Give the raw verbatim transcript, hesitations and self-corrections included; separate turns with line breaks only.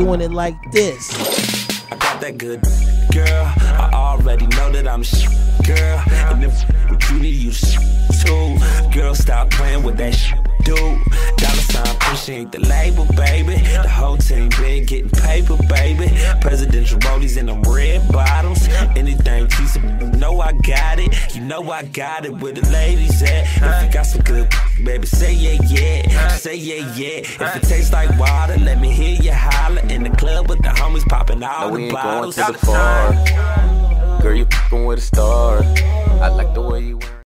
doing it like this.
I got that good girl. I already know that I'm sh girl. And if you need you too, girl, stop playing with that sh dude. Dollar sign pushing the label, baby. The whole team been getting paper, baby. Presidential rollies in them red bottoms. Anything piece of, you know I got it. You know I got it where the ladies at. If you got some good, baby, say yeah, yeah. Say yeah, yeah. If it tastes like water, let me hear you holler. In the club with the homies popping all
no,
the
we ain't
bottles.
going to the bar. Girl, you f***ing with a star. I like the way you